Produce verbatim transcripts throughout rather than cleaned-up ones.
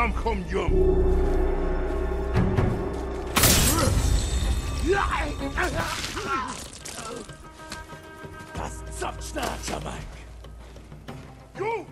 kom jum. Das Zapfstartermank. Go!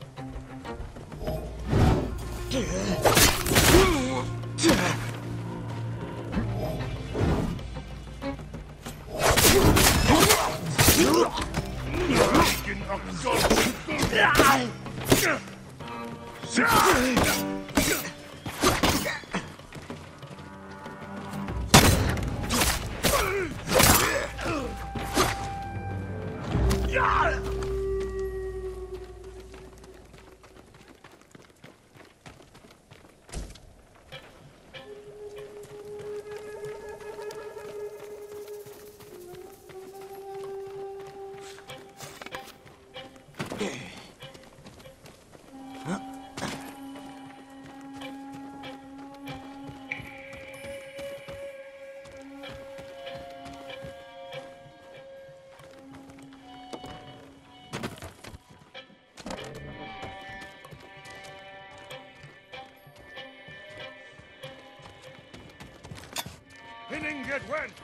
Pinning get went.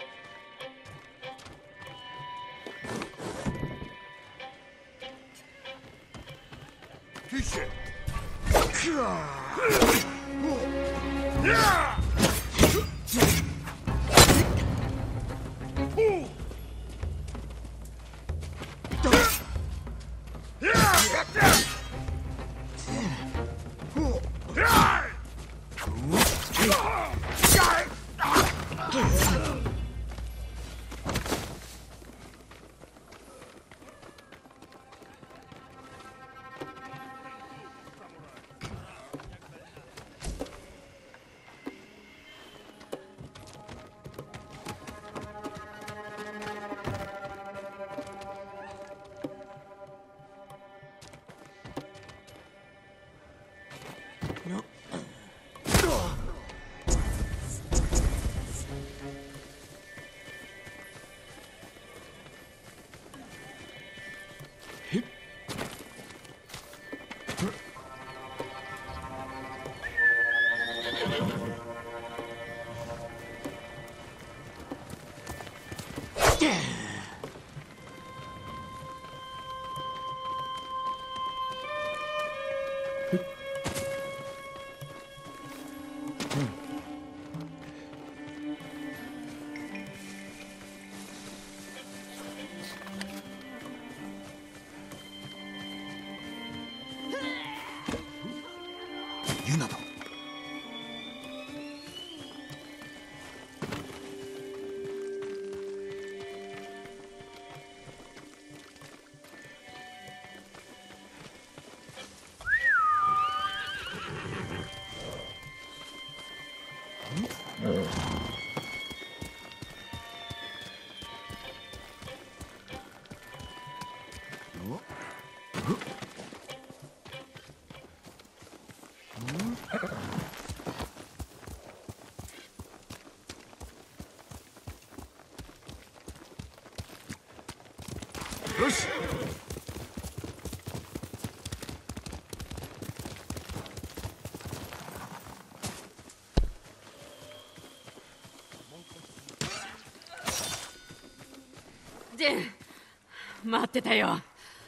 Kish it. Yeah! ユナだ。よし。 ジェン、待ってたよ。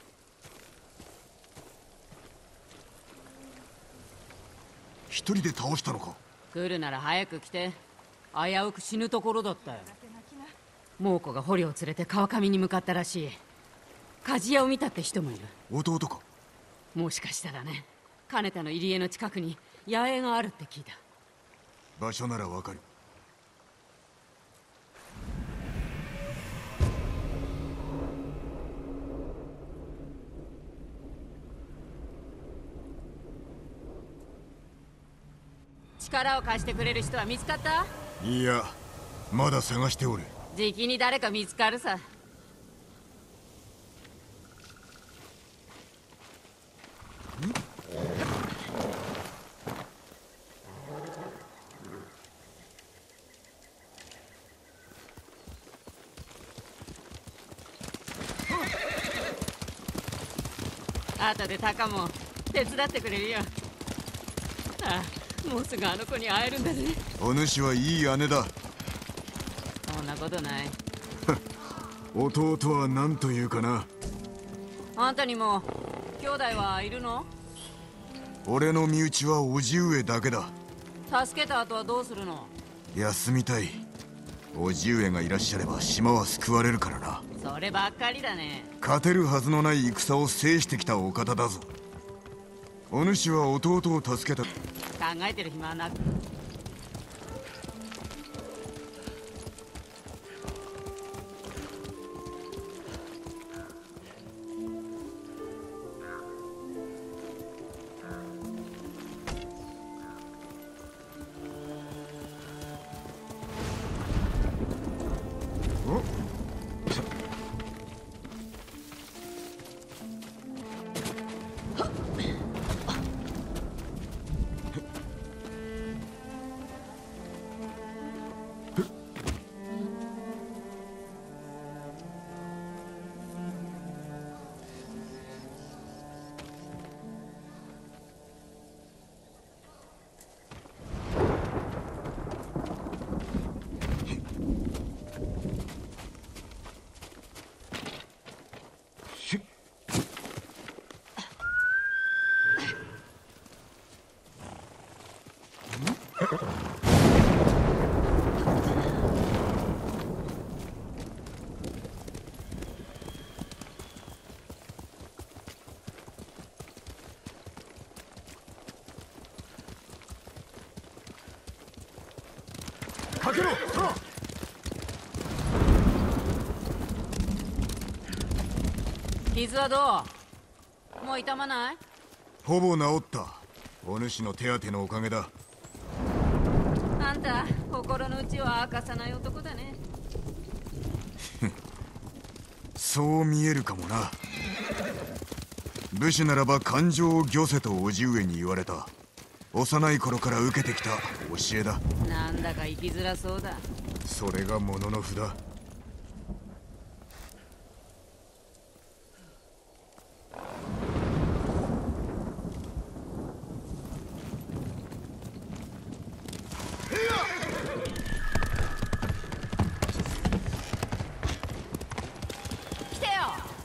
一人で倒したのか。 来るなら早く来て。危うく死ぬところだったよ。猛虎が捕虜を連れて川上に向かったらしい。鍛冶屋を見たって人もいる。 弟か。 もしかしたらね。金田の入り江の近くに野営があるって聞いた。 場所ならわかる。 力を貸してくれる人は見つかった？ いや、まだ探しておる。 じきに誰か見つかるさ。後でタカも手伝ってくれるよ。 ああ、もうすぐあの子に会えるんだぜ。 お主はいい姉だ。 そんなことない。 弟は何というかな。 あんたにも兄弟はいるの？ 俺の身内は叔父上だけだ。 助けた後はどうするの？ 休みたい。叔父上がいらっしゃれば島は救われるからな。 そればっかりだね。 勝てるはずのない戦を制してきたお方だぞ。お主は弟を助けた。 考えてる暇はなく。 かけろ、さあ。 傷はどう？もう痛まない？ ほぼ治った。お主の手当てのおかげだ。 あんた心の内は明かさない男だね。 そう見えるかもな。武士ならば感情を御せと叔父上に言われた。幼い頃から受けてきた教えだ。 なんだか生きづらそうだ。 それがものの札。 来てよ。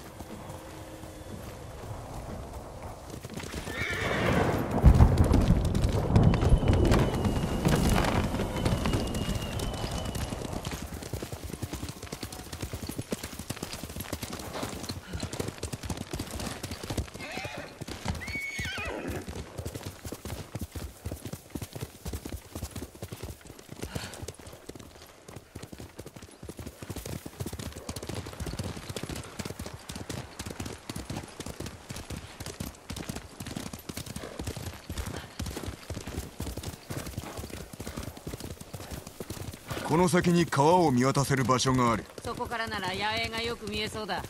この先に川を見渡せる場所がある。 そこからなら野営がよく見えそうだ。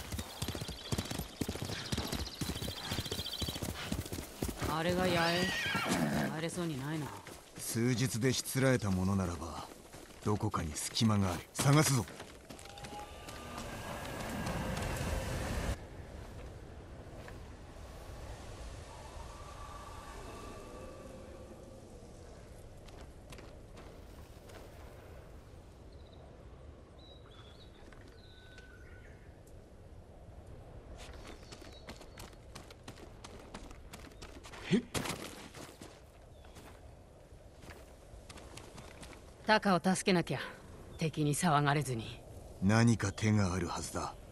あれが野営？入れそうにないな。 数日でしつらえたものならばどこかに隙間がある。探すぞ。 タカを助けなきゃ。敵に騒がれずに。 何か手があるはずだ。